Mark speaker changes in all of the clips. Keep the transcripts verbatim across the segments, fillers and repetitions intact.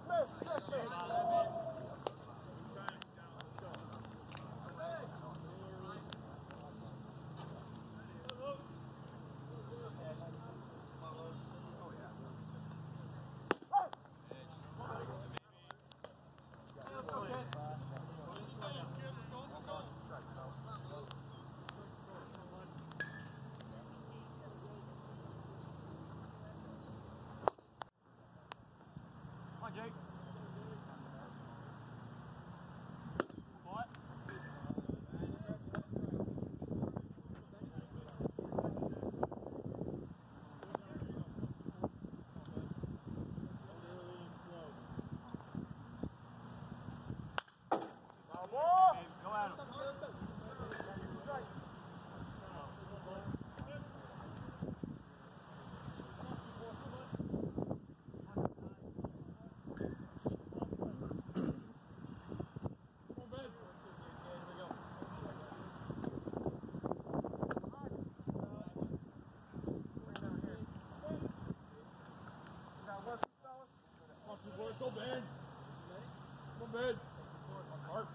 Speaker 1: Go, Ben. Go, Ben. Mark.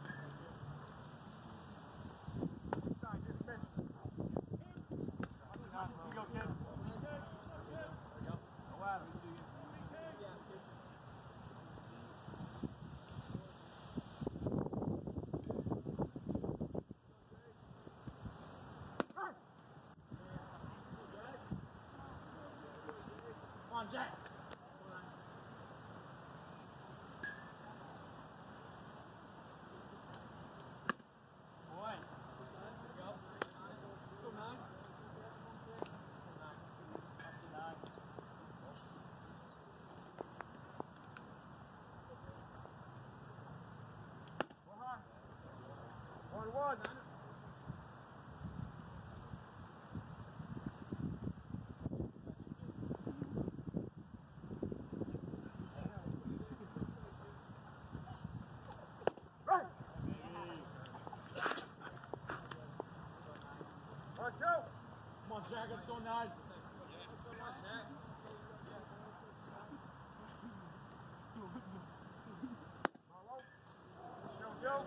Speaker 1: You go, kid. Go at him. Come on, Jack. One, one. One, two. Come on, Jack, let's go nine. Come on, Jack. Joe, Joe.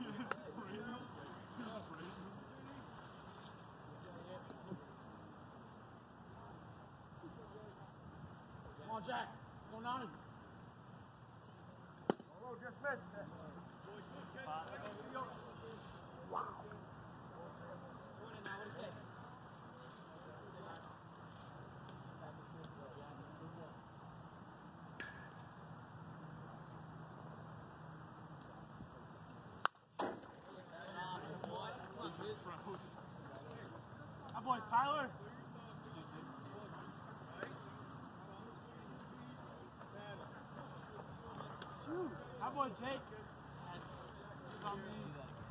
Speaker 1: Come on, Jack. Go nine. Oh, just missed it. Wow. That boy's Tyler. Shoot. That boy Jake. He's on me.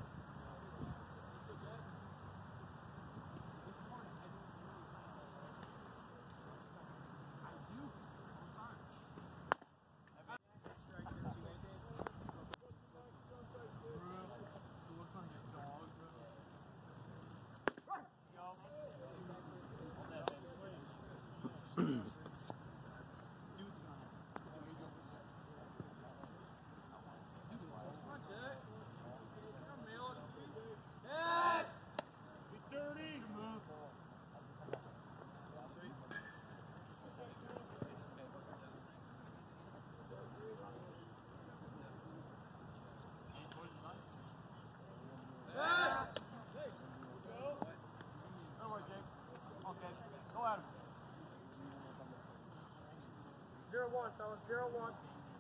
Speaker 1: Zero one, fellas, zero one.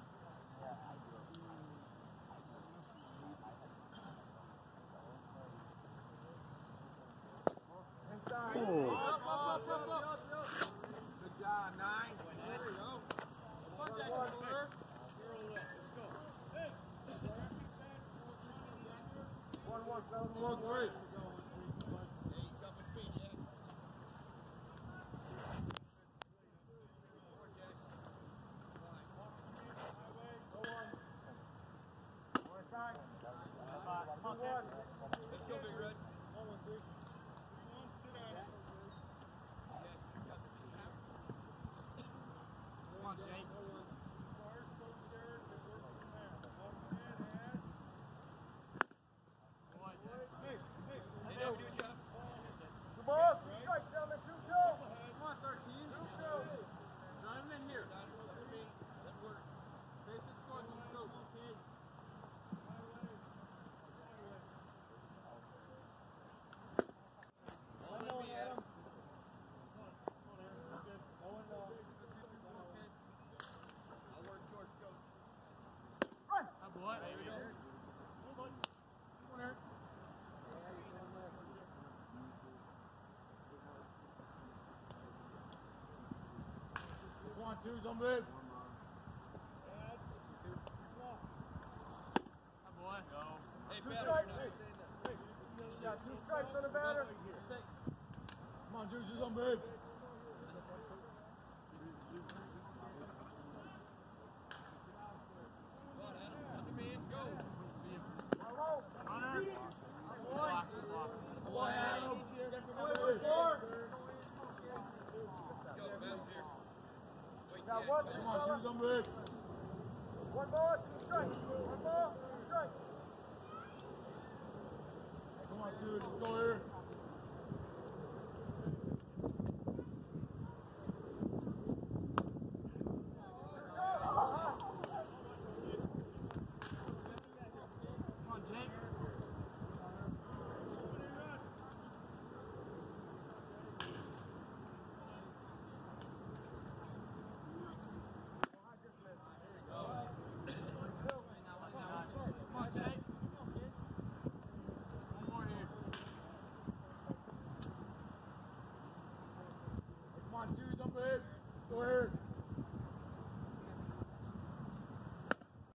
Speaker 1: Inside.
Speaker 2: Oh.
Speaker 1: Up, up, up, up, up. Good job, nine. There we go. One, Jack, one, sir.
Speaker 3: One, one, fellas.
Speaker 1: One, three.
Speaker 3: Side. Two, one.
Speaker 1: Let's go, Big Red.
Speaker 3: One, one, three.
Speaker 1: Come on, Jake. on, twos on move. Boy. Go.
Speaker 2: Hey,
Speaker 3: Two
Speaker 2: better.
Speaker 3: strikes. Yeah, two strikes on the batter.
Speaker 1: Come on, twos on move. Boy, Adam.
Speaker 3: Got one.
Speaker 1: Come on, twos on move.
Speaker 3: One ball, two strikes. One ball, two strikes.
Speaker 1: Come on, twos. Go here.